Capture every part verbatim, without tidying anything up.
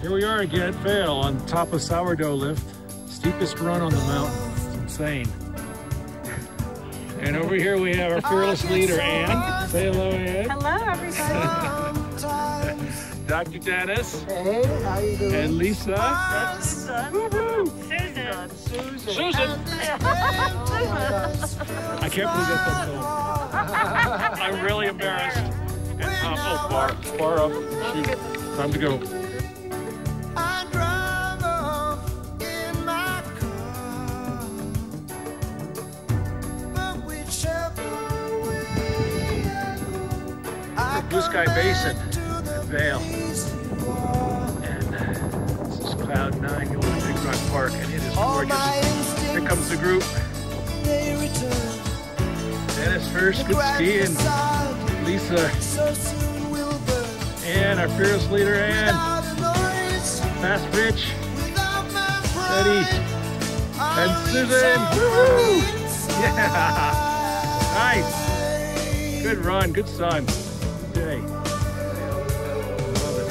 Here we are again at Vail on top of Sourdough Lift. Steepest run on the mountain. It's insane. And over here we have our fearless leader, Ann. Say hello, Ann. Hello, everybody. Doctor Dennis. Hey, how you doing? And Lisa. That's Susan. Susan. Susan. Susan. I can't believe that's up there. I'm really embarrassed. And um, oh, far, far up. Shoot. Time to go. Blue Sky Basin at Vail. And this is Cloud nine going to Big Rock Park, and it is gorgeous. Here comes the group. Dennis first, good skiing. Lisa. And our fearless leader, Ann. Fast Rich. Eddie. And Susan. Woohoo! Yeah! Nice. Good run, good sun. Day. Love it.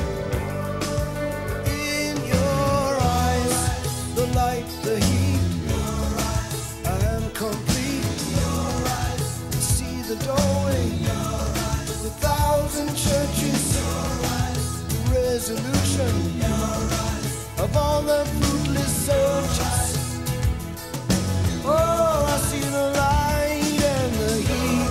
In your eyes, the light, the heat. Your eyes, I am complete. Your eyes, see the doorway. Your eyes, the thousand churches. Your eyes, the resolution. Your eyes, of all the fruitless searches. Oh, I see the light and the heat.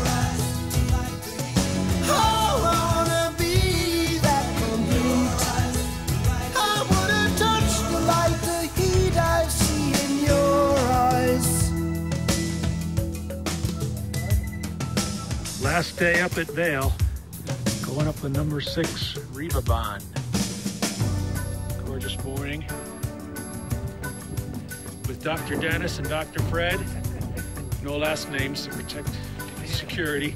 Last day up at Vail, going up the number six Rivabon. Gorgeous morning with Doctor Dennis and Doctor Fred. No last names to protect security.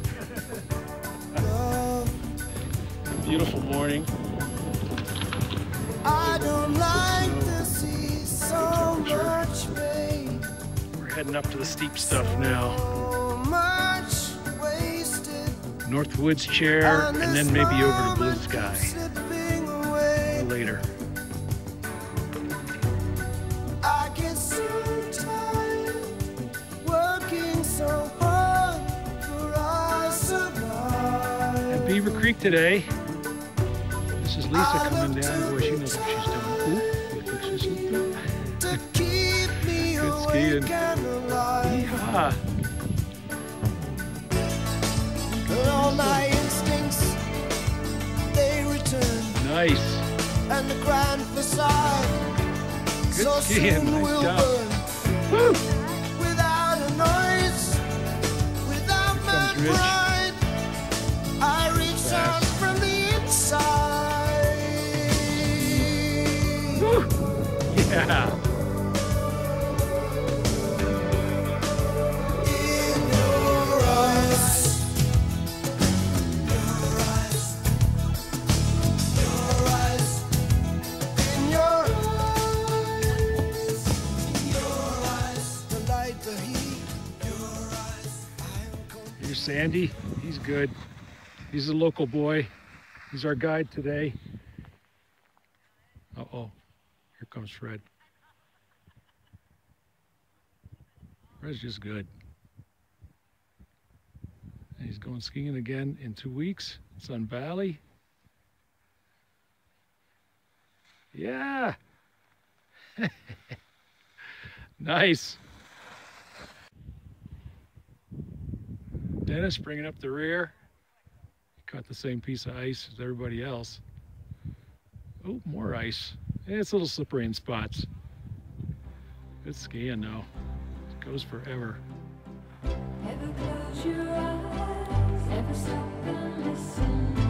Beautiful morning. I don't like to see so much rain. We're heading up to the steep stuff now. North Woods Chair, and then maybe over to Blue Sky later. I get so tired working so hard for I survive. At Beaver Creek today. This is Lisa coming down. Boy, she knows what she's doing. Ooh, look, she's good skiing. Yeehaw. All my instincts, they return. Nice. And the grand facade Good so skiing. soon Nice will job. burn. Woo. Without a noise, without my Rich. pride, I reach Fast. out from the inside. Woo. Yeah. Here's Sandy. He's good. He's a local boy. He's our guide today. Uh-oh. Here comes Fred. Fred's just good. And he's going skiing again in two weeks. Sun Valley. Yeah. Nice. Dennis bringing up the rear. He caught the same piece of ice as everybody else. Oh, more ice. Yeah, it's a little slippery in spots. Good skiing though. It goes forever. Ever close your eyes, ever stop and listen.